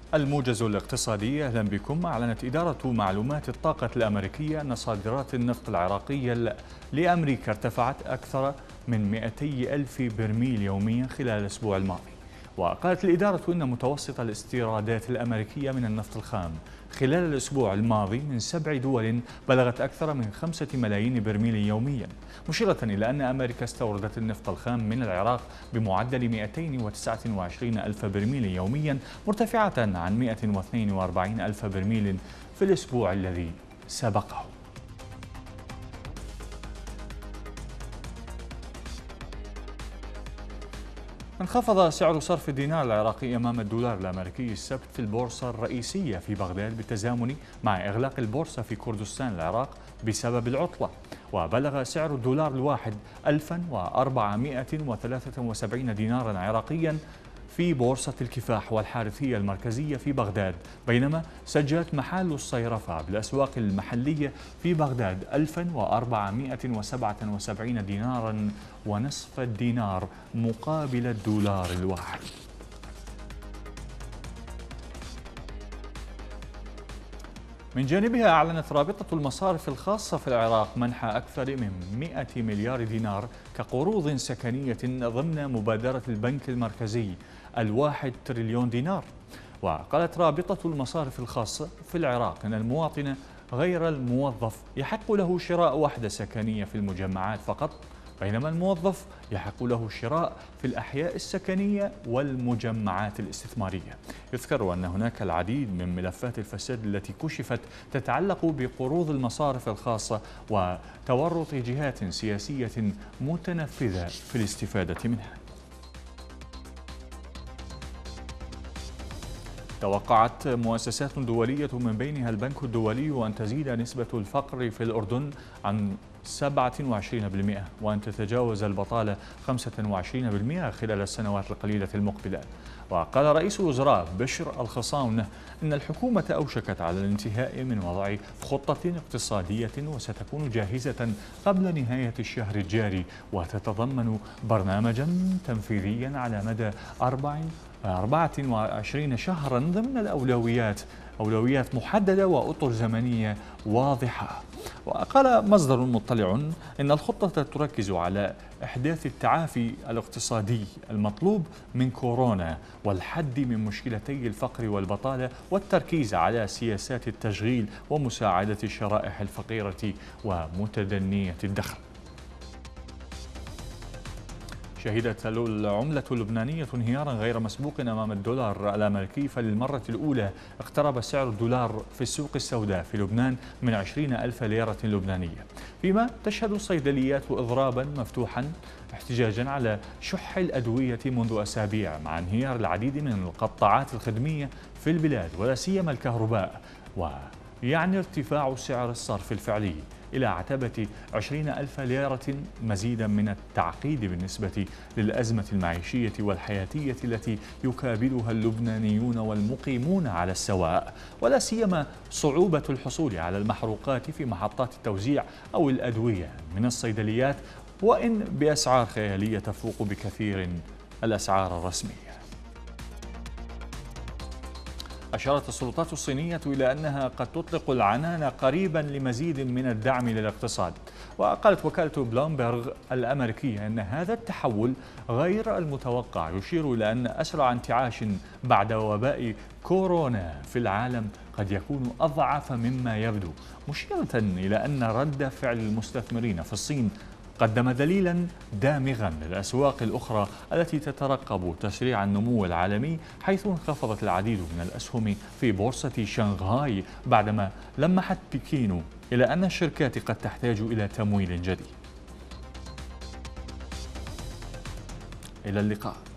الموجز الاقتصادي أهلا بكم. أعلنت إدارة معلومات الطاقة الأمريكية أن صادرات النفط العراقية لأمريكا ارتفعت أكثر من 200 ألف برميل يوميا خلال الأسبوع الماضي. وقالت الإدارة أن متوسط الاستيرادات الأمريكية من النفط الخام خلال الأسبوع الماضي من 7 دول بلغت أكثر من 5 ملايين برميل يوميا، مشيرة إلى أن أمريكا استوردت النفط الخام من العراق بمعدل 229 ألف برميل يوميا، مرتفعة عن 142 ألف برميل في الأسبوع الذي سبقه. انخفض سعر صرف الدينار العراقي أمام الدولار الأمريكي السبت في البورصة الرئيسية في بغداد بالتزامن مع إغلاق البورصة في كردستان العراق بسبب العطلة، وبلغ سعر الدولار الواحد 1473 دينارا عراقيا في بورصة الكفاح والحارثية المركزية في بغداد، بينما سجلت محال الصيرفة بالأسواق المحلية في بغداد 1477 دينارا ونصف الدينار مقابل الدولار الواحد. من جانبها أعلنت رابطة المصارف الخاصة في العراق منح أكثر من 100 مليار دينار كقروض سكنية ضمن مبادرة البنك المركزي 1 تريليون دينار. وقالت رابطة المصارف الخاصة في العراق أن المواطن غير الموظف يحق له شراء وحدة سكنية في المجمعات فقط، بينما الموظف يحق له الشراء في الأحياء السكنية والمجمعات الاستثمارية. يذكر أن هناك العديد من ملفات الفساد التي كشفت تتعلق بقروض المصارف الخاصة وتورط جهات سياسية متنفذة في الاستفادة منها. توقعت مؤسسات دولية من بينها البنك الدولي أن تزيد نسبة الفقر في الأردن عن 27% وأن تتجاوز البطالة 25% خلال السنوات القليلة المقبلة. وقال رئيس الوزراء بشر الخصاونة إن الحكومة أوشكت على الانتهاء من وضع خطة اقتصادية وستكون جاهزة قبل نهاية الشهر الجاري، وتتضمن برنامجا تنفيذيا على مدى 24 شهرا ضمن أولويات محددة وأطر زمنية واضحة. وقال مصدر مطلع إن الخطة تركز على إحداث التعافي الاقتصادي المطلوب من كورونا والحد من مشكلتي الفقر والبطالة والتركيز على سياسات التشغيل ومساعدة الشرائح الفقيرة ومتدنية الدخل. شهدت العملة اللبنانية انهيارا غير مسبوق أمام الدولار الأمريكي، فللمرة الأولى اقترب سعر الدولار في السوق السوداء في لبنان من 20 ألف ليرة لبنانية، فيما تشهد الصيدليات إضرابا مفتوحا احتجاجا على شح الأدوية منذ أسابيع، مع انهيار العديد من القطاعات الخدمية في البلاد ولا سيما الكهرباء. ويعني ارتفاع سعر الصرف الفعلي إلى عتبة 20 ألف ليرة مزيدا من التعقيد بالنسبة للأزمة المعيشية والحياتية التي يكابدها اللبنانيون والمقيمون على السواء، ولا سيما صعوبة الحصول على المحروقات في محطات التوزيع أو الأدوية من الصيدليات، وإن بأسعار خيالية تفوق بكثير الأسعار الرسمية. أشارت السلطات الصينية إلى أنها قد تطلق العنان قريبا لمزيد من الدعم للاقتصاد. وقالت وكالة بلومبرغ الأمريكية أن هذا التحول غير المتوقع يشير إلى أن أسرع انتعاش بعد وباء كورونا في العالم قد يكون أضعف مما يبدو، مشيرة إلى أن رد فعل المستثمرين في الصين قدم دليلا دامغا للأسواق الأخرى التي تترقب تسريع النمو العالمي، حيث انخفضت العديد من الأسهم في بورصة شنغهاي بعدما لمحت بكين إلى أن الشركات قد تحتاج إلى تمويل جديد. إلى اللقاء.